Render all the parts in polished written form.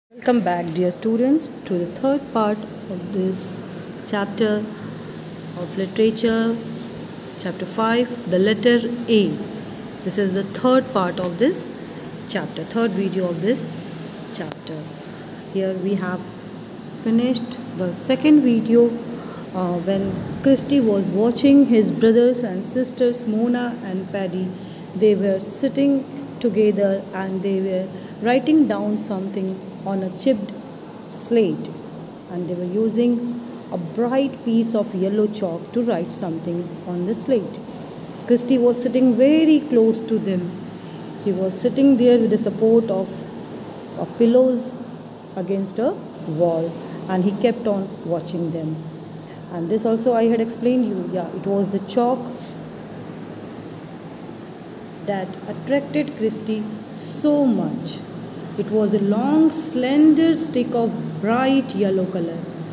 Welcome back, dear students, to the third part of this chapter of literature, chapter 5, the letter A. This is the third part of this chapter, third video of this chapter. Here we have finished the second video when Christy was watching his brothers and sisters, Mona and Paddy. They were sitting together and they were writing down something on a chipped slate, and they were using a bright piece of yellow chalk to write something on the slate. Christy was sitting very close to them. He was sitting there with the support of pillows against a wall, and he kept on watching them. And this also I had explained you. Yeah, it was the chalk that attracted Christy so much. It was a long, slender stick of bright yellow color,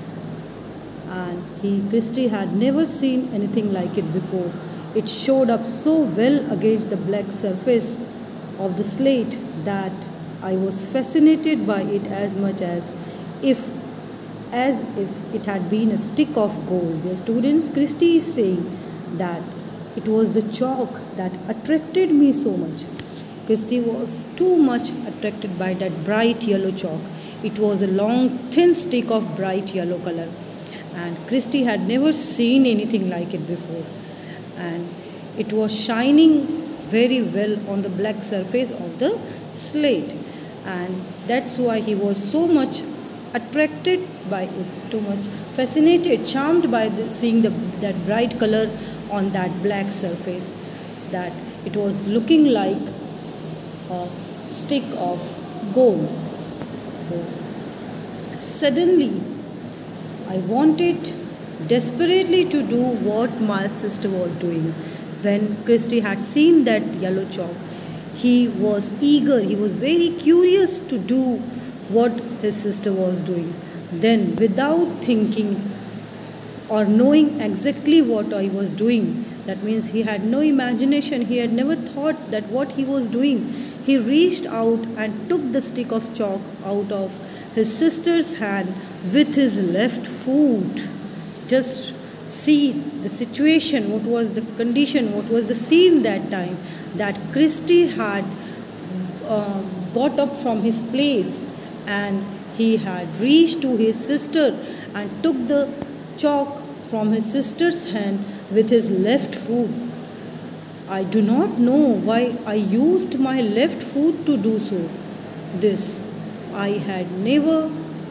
and Christy had never seen anything like it before. It showed up so well against the black surface of the slate that I was fascinated by it as much as if it had been a stick of gold. Dear students, Christy is saying that it was the chalk that attracted me so much. Christy was too much attracted by that bright yellow chalk. It was a long, thin stick of bright yellow color, and Christy had never seen anything like it before. And it was shining very well on the black surface of the slate, and that's why he was so much attracted by it, too much fascinated, charmed by seeing that bright color on that black surface, that it was looking like a stick of gold. So suddenly I wanted desperately to do what my sister was doing. When Christy had seen that yellow chalk, he was eager, he was very curious to do what his sister was doing. Then, without thinking or knowing exactly what I was doing, that means he had no imagination, he had never thought that what he was doing, he reached out and took the stick of chalk out of his sister's hand with his left foot. Just see the situation, what was the condition, what was the scene that time, that Christy had got up from his place and he had reached to his sister and took the chalk from his sister's hand with his left foot. I do not know why I used my left foot to do so. This I had never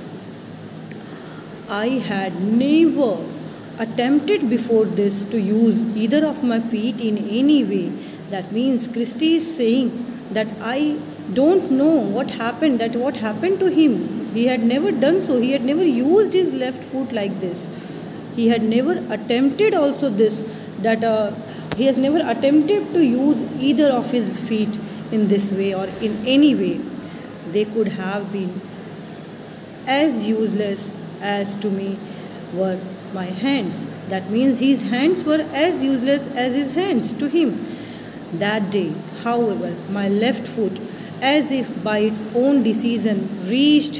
attempted before this to use either of my feet in any way. That means Christy is saying that I don't know what happened to him. He had never done so. He had never used his left foot like this. He had never attempted also this, that he has never attempted to use either of his feet in this way or in any way. They could have been as useless as to me were my hands. That means his hands were as useless as his hands to him. That day, however, my left foot, as if by its own decision, reached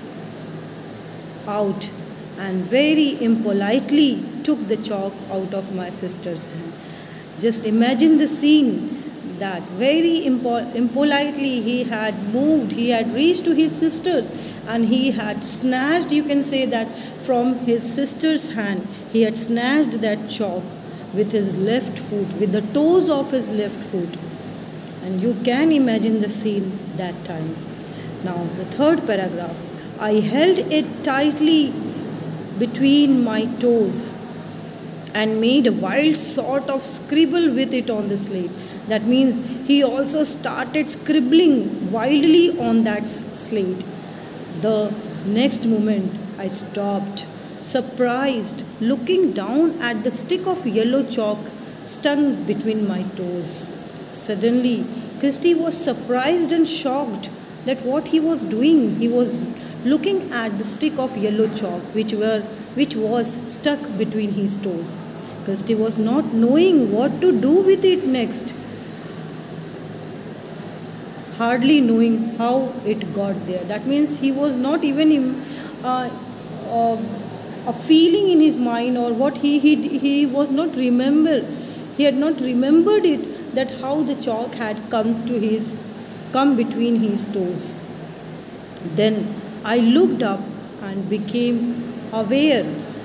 out and very impolitely took the chalk out of my sister's hand. Just imagine the scene, that very impolitely he had moved, he had reached to his sister's and he had snatched, you can say that from his sister's hand, he had snatched that chalk with his left foot, with the toes of his left foot. And you can imagine the scene that time. Now the third paragraph, I held it tightly between my toes and made a wild sort of scribble with it on the slate. That means he also started scribbling wildly on that slate. The next moment I stopped, surprised, looking down at the stick of yellow chalk stuck between my toes. Suddenly, Christy was surprised and shocked that what he was doing. He was looking at the stick of yellow chalk which was stuck between his toes. Christy was not knowing what to do with it next. hardly knowing how it got there. That means he was not even uh, uh, a feeling in his mind, or what he was not remember. He had not remembered it, that how the chalk had come between his toes. Then I looked up and became aware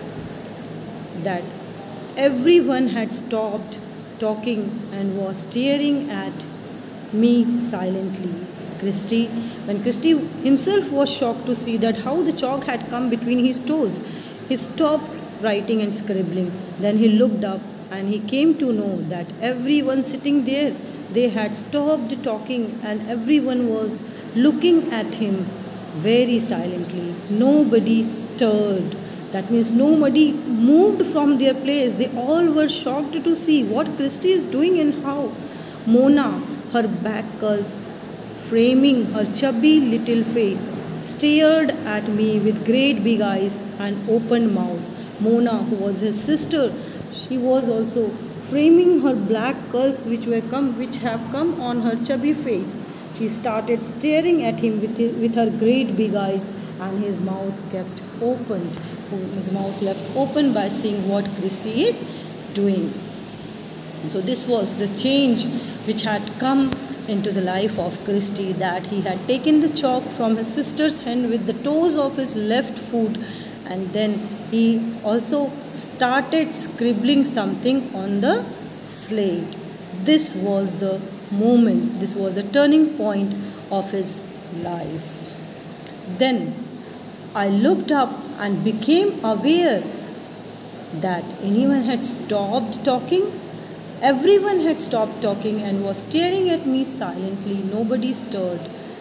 that everyone had stopped talking and was staring at me silently. Christy, when Christy himself was shocked to see that how the chalk had come between his toes, he stopped writing and scribbling. Then he looked up and he came to know that everyone sitting there, they had stopped talking and everyone was looking at him very silently. Nobody stirred. That means nobody moved from their place. They all were shocked to see what Christy is doing and how. Mona, her back curls framing her chubby little face, stared at me with great big eyes and open mouth. Mona, who was his sister, she was also framing her black curls which have come on her chubby face. She started staring at him with her great big eyes, and his mouth kept opened. His mouth left open by seeing what Christy is doing. So this was the change which had come into the life of Christy, that he had taken the chalk from his sister's hand with the toes of his left foot, and then he also started scribbling something on the slate. This was the moment, this was the turning point of his life. Then I looked up and became aware that anyone had stopped talking. Everyone had stopped talking and was staring at me silently. Nobody stirred.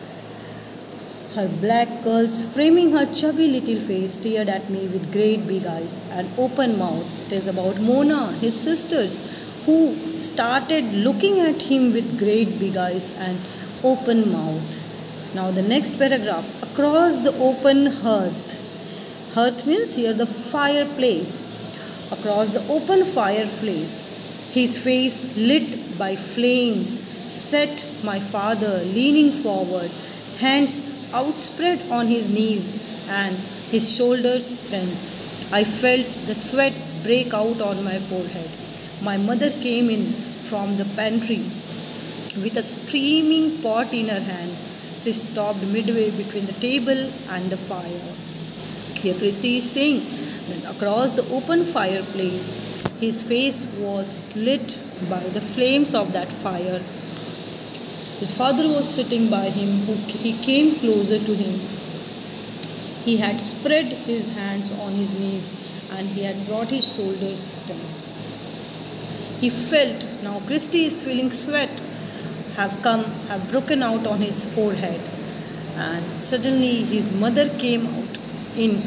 Her black curls framing her chubby little face stared at me with great big eyes and open mouth. It is about Mona, his sisters, who started looking at him with great big eyes and open mouth. Now the next paragraph. Across the open hearth. Hearth means here the fireplace. Across the open fireplace, his face lit by flames, sat my father leaning forward, hands outspread on his knees and his shoulders tense. I felt the sweat break out on my forehead. My mother came in from the pantry with a steaming pot in her hand. She stopped midway between the table and the fire. Here Christy is saying that across the open fireplace, his face was lit by the flames of that fire. His father was sitting by him. He came closer to him. He had spread his hands on his knees and he had brought his shoulders tense. He felt, now Christy is feeling sweat have broken out on his forehead. And suddenly his mother came in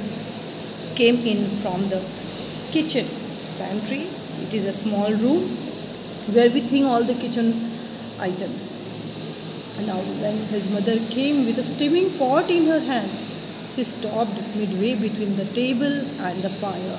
from the kitchen pantry. It is a small room where we think all the kitchen items. Now when his mother came with a steaming pot in her hand, she stopped midway between the table and the fire.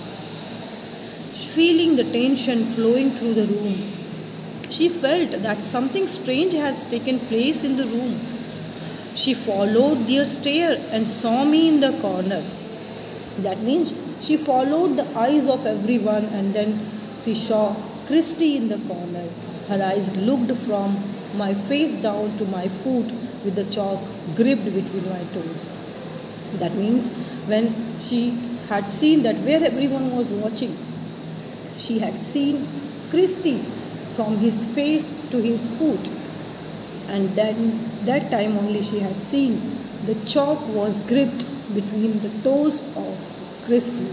Feeling the tension flowing through the room, she felt that something strange has taken place in the room. She followed their stare and saw me in the corner. That means she followed the eyes of everyone and then she saw Christy in the corner. Her eyes looked from my face down to my foot with the chalk gripped between my toes. That means when she had seen that where everyone was watching, she had seen Christy from his face to his foot, and then that time only she had seen the chalk was gripped between the toes of Christy.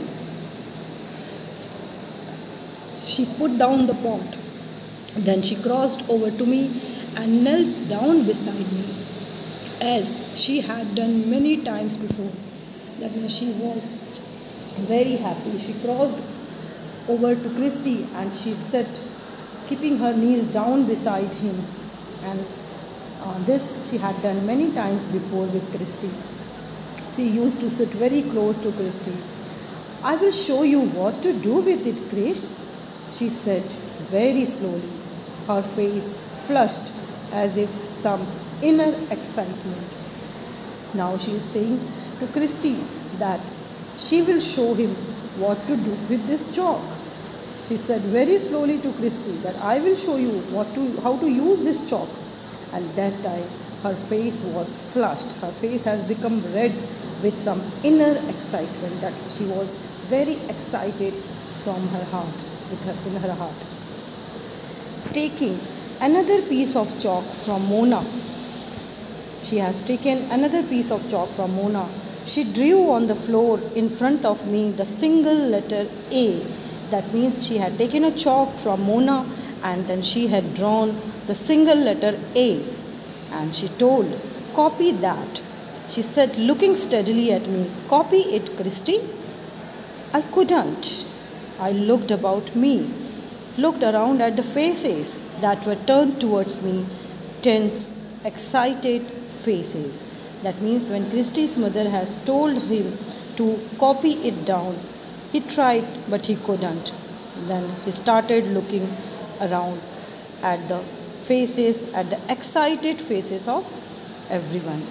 She put down the pot. Then she crossed over to me and knelt down beside me, as she had done many times before. That means she was very happy. She crossed over to Christy and she sat, keeping her knees down beside him. And this she had done many times before with Christy. She used to sit very close to Christy. "I will show you what to do with it, Chris," she said very slowly, her face flushed as if some inner excitement. Now she is saying to Christy that she will show him what to do with this chalk. She said very slowly to Christy that I will show you how to use this chalk. And that time her face was flushed. Her face has become red with some inner excitement, that she was very excited from her heart, in her heart. Taking another piece of chalk from Mona. She has taken another piece of chalk from Mona. She drew on the floor in front of me the single letter A. That means she had taken a chalk from Mona and then she had drawn the single letter A. And she told, copy that. She said, looking steadily at me, copy it, Christy. I couldn't. I looked about me, looked around at the faces that were turned towards me, tense, excited faces. That means when Christy's mother has told him to copy it down, he tried but he couldn't. Then he started looking around at the faces, at the excited faces of everyone.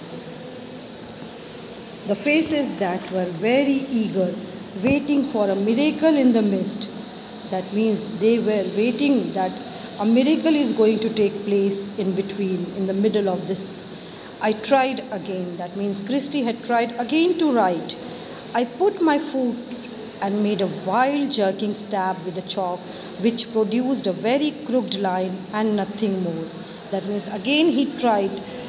The faces that were very eager, waiting for a miracle in the midst. That means they were waiting that a miracle is going to take place in between, in the middle of this. I tried again. That means Christy had tried again to write. I put my foot and made a wild jerking stab with the chalk, which produced a very crooked line and nothing more. That means again he tried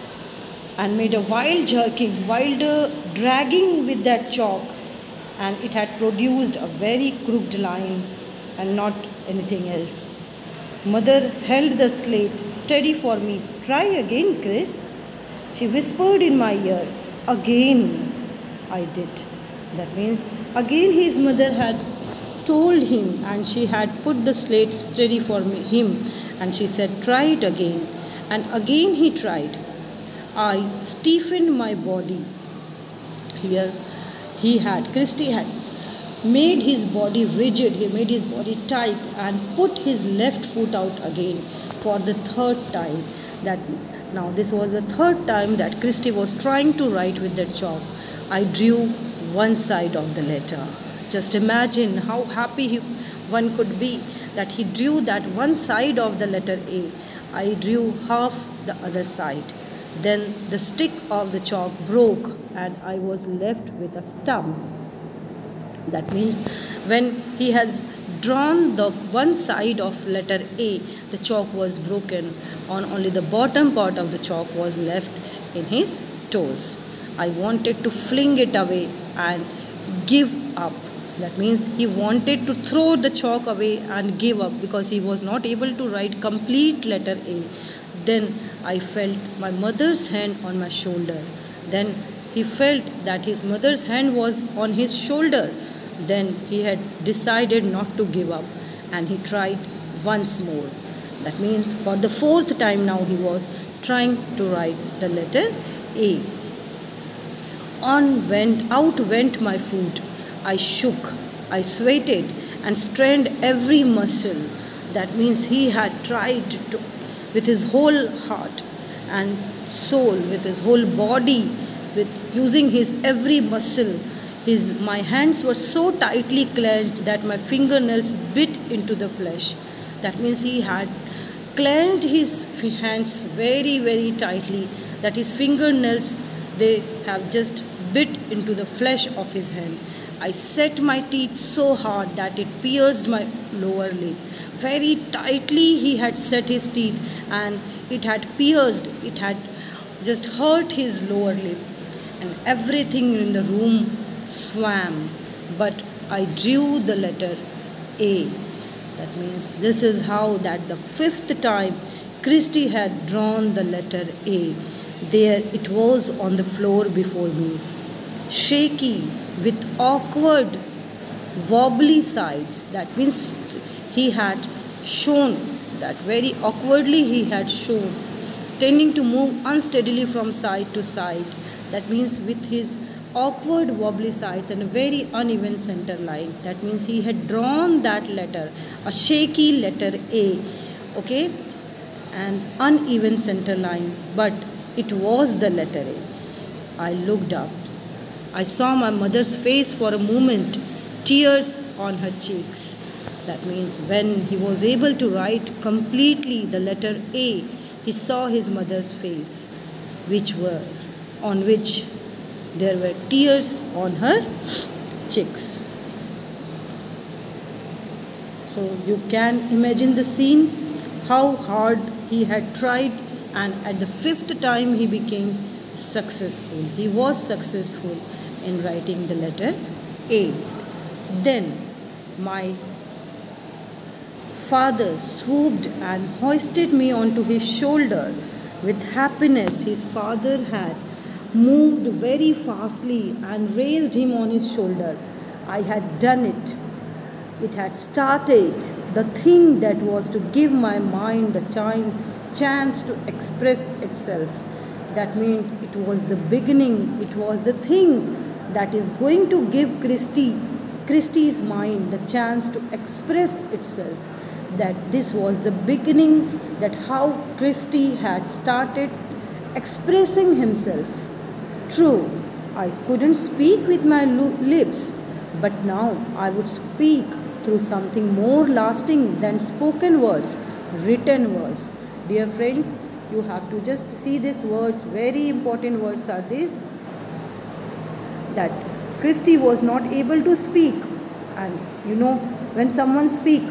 and made a wild jerking, wild dragging with that chalk, and it had produced a very crooked line and not anything else. Mother held the slate steady for me. Try again, Chris. She whispered in my ear. Again, I did. That means again his mother had told him and she had put the slate steady for him and she said, try it again. And again he tried. I stiffened my body. Here Christy had made his body rigid, he made his body tight and put his left foot out again for the third time. Now this was the third time that Christy was trying to write with that chalk. I drew one side of the letter. Just imagine how happy one could be that he drew that one side of the letter A. I drew half the other side. Then the stick of the chalk broke and I was left with a stump. That means when he has drawn the one side of letter A, the chalk was broken. On only the bottom part of the chalk was left in his toes. I wanted to fling it away and give up. That means he wanted to throw the chalk away and give up because he was not able to write complete letter A. Then I felt my mother's hand on my shoulder. Then he felt that his mother's hand was on his shoulder. Then he had decided not to give up and he tried once more. That means for the fourth time now he was trying to write the letter A. Out went my foot. I shook, I sweated and strained every muscle. That means he had tried to, with his whole heart and soul, with his whole body, with using his every muscle. My hands were so tightly clenched that my fingernails bit into the flesh. That means he had clenched his hands very, very tightly, that his fingernails, they have just bit into the flesh of his hand. I set my teeth so hard that it pierced my lower lip. Very tightly he had set his teeth and it had pierced, it had just hurt his lower lip. And everything in the room swam. But I drew the letter A. That means this is how that the fifth time Christy had drawn the letter A. There it was on the floor before me, shaky, with awkward, wobbly sides. That means he had shown that very awkwardly he had shown, tending to move unsteadily from side to side. That means with his awkward wobbly sides and a very uneven center line. That means he had drawn that letter, a shaky letter A, okay, and uneven center line. But It was the letter A. I looked up. I saw my mother's face for a moment, tears on her cheeks. That means when he was able to write completely the letter A, he saw his mother's face, on which there were tears on her cheeks. So you can imagine the scene, how hard he had tried, and at the fifth time he became successful. He was successful in writing the letter A. Then my father swooped and hoisted me onto his shoulder. With happiness, his father had moved very fastly and raised him on his shoulder. I had done it. It had started, the thing that was to give my mind a chance to express itself. That means it was the beginning, it was the thing that is going to give Christy's mind the chance to express itself. That this was the beginning, that how Christy had started expressing himself. True, I couldn't speak with my lips, but now I would speak through something more lasting than spoken words, written words. Dear friends, you have to just see these words. Very important words are these, that Christy was not able to speak, and when someone speaks,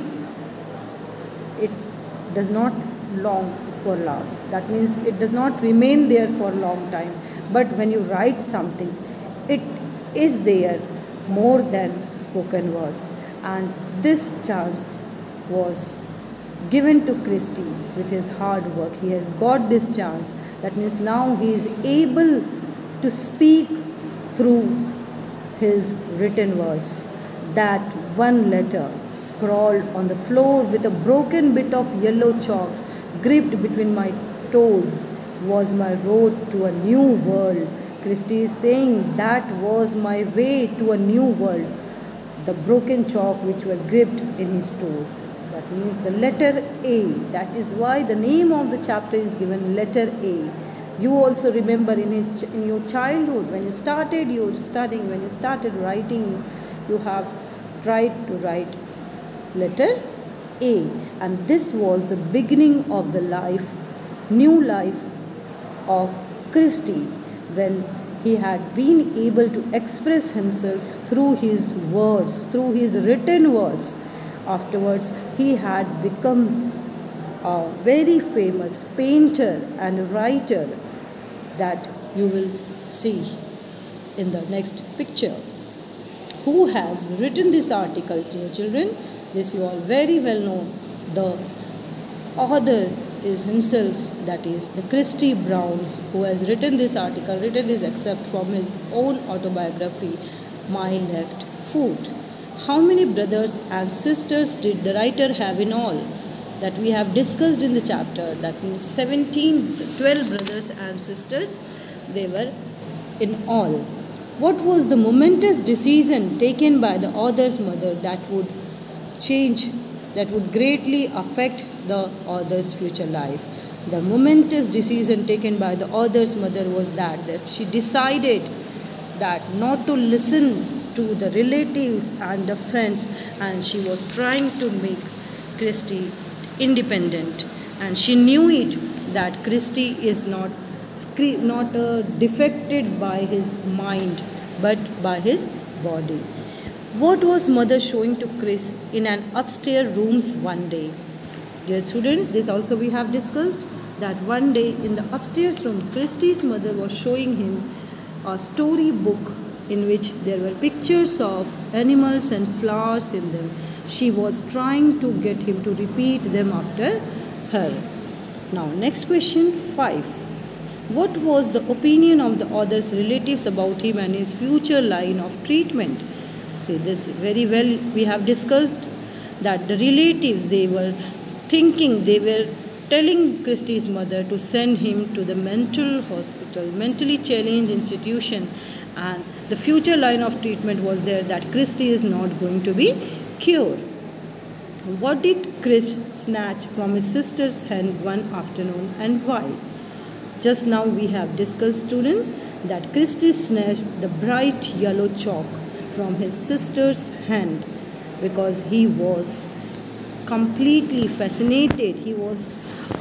it does not long for last. That means it does not remain there for a long time. But when you write something, it is there more than spoken words. And this chance was given to Christy with his hard work. He has got this chance. That means now he is able to speak through his written words. That one letter scrawled on the floor with a broken bit of yellow chalk gripped between my toes was my road to a new world. Christy is saying that was my way to a new world. The broken chalk which were gripped in his toes. That means the letter A. That is why the name of the chapter is given letter A. You also remember in your childhood, when you started your studying, when you started writing, you have tried to write letter A. And this was the beginning of the new life of Christy, when he had been able to express himself through his words, through his written words. Afterwards, he had become a very famous painter and writer that you will see in the next picture. Who has written this article, dear children? This you all very well know. The author is himself, that is the Christy Brown, who has written this article, written this excerpt from his own autobiography, My Left Foot. How many brothers and sisters did the writer have in all? That we have discussed in the chapter. That means 12 brothers and sisters they were in all. What was the momentous decision taken by the author's mother that would greatly affect the author's future life? The momentous decision taken by the author's mother was that she decided that not to listen to the relatives and the friends, and she was trying to make Christy independent. And she knew it, that Christy is not defected by his mind, but by his body. What was mother showing to Chris in an upstairs rooms one day? Dear students, this also we have discussed, that one day in the upstairs room, Christy's mother was showing him a story book in which there were pictures of animals and flowers in them. She was trying to get him to repeat them after her. Now, next question 5. What was the opinion of the author's relatives about him and his future line of treatment? See, this very well we have discussed, that the relatives, they were telling Christy's mother to send him to the mental hospital, mentally challenged institution, and the future line of treatment was there, that Christy is not going to be cured. What did Chris snatch from his sister's hand one afternoon, and why? Just now we have discussed, students, that Christie snatched the bright yellow chalk from his sister's hand because he was completely fascinated. He was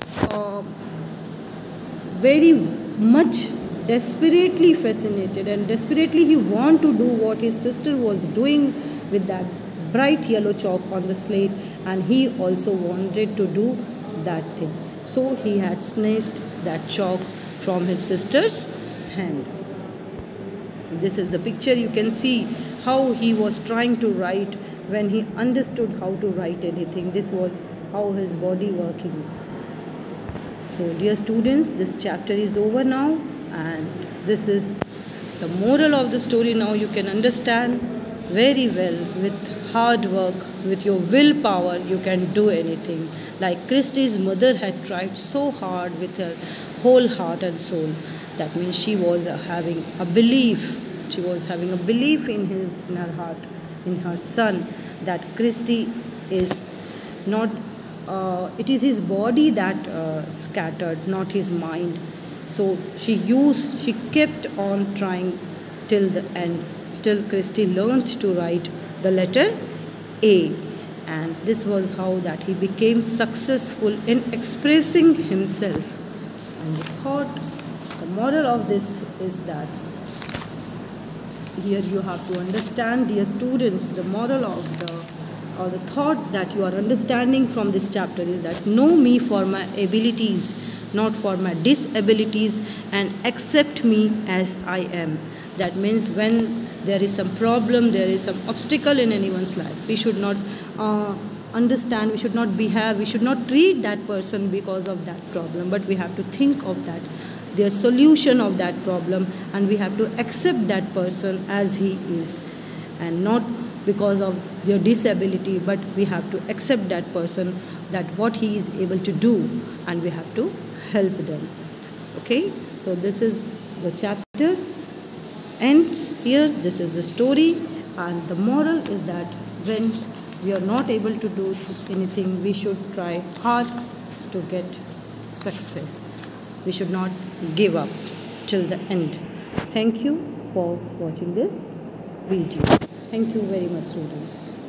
very much desperately fascinated, and desperately he wanted to do what his sister was doing with that bright yellow chalk on the slate, and he also wanted to do that thing. So he had snatched that chalk from his sister's hand. This is the picture. You can see how he was trying to write when he understood how to write anything. This was how his body working. So dear students, this chapter is over now, and this is the moral of the story. Now you can understand very well. With hard work, with your willpower, you can do anything. Like Christie's mother had tried so hard with her whole heart and soul. That means she was having a belief. She was having a belief in her heart, in her son, that Christie is not. It is his body that scattered, not his mind. So she kept on trying till the end, till Christie learned to write the letter A. And this was how that he became successful in expressing himself. And the moral of this is that here you have to understand, dear students, the moral of the thought that you are understanding from this chapter is that know me for my abilities, not for my disabilities, and accept me as I am. That means when there is some problem, there is some obstacle in anyone's life, we should not understand, we should not behave, we should not treat that person because of that problem, but we have to think of that, the solution of that problem, and we have to accept that person as he is, and not because of their disability, but we have to accept that person, that what he is able to do, and we have to help them. Okay, so this is the chapter ends here. This is the story, and the moral is that when we are not able to do anything, we should try hard to get success. We should not give up till the end. Thank you for watching this video. Thank you very much, students.